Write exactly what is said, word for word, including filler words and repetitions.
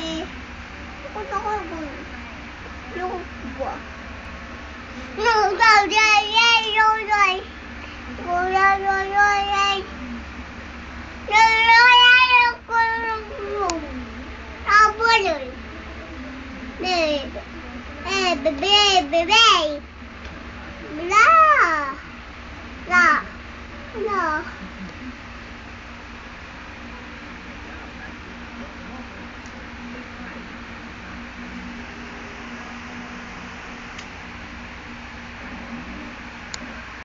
Takot ako. Ayoko po. No, no, yeah, yeah, no, no. No, no, no, no, yeah. No, no, yeah, no, no, no. Abo nun. Eh, eh, bebe, bebe. Bla. Bla. Bla.